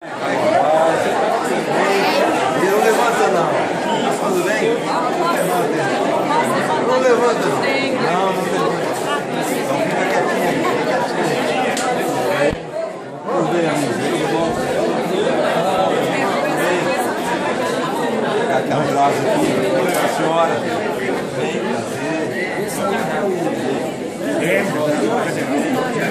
Não levanta não. Tudo bem? Não levanta não. Não levanta. Então fica quietinho aqui, fica quietinho. Tudo bem, amigo? Tudo bom? Fica aqui atrás aqui. A senhora. Bem, prazer.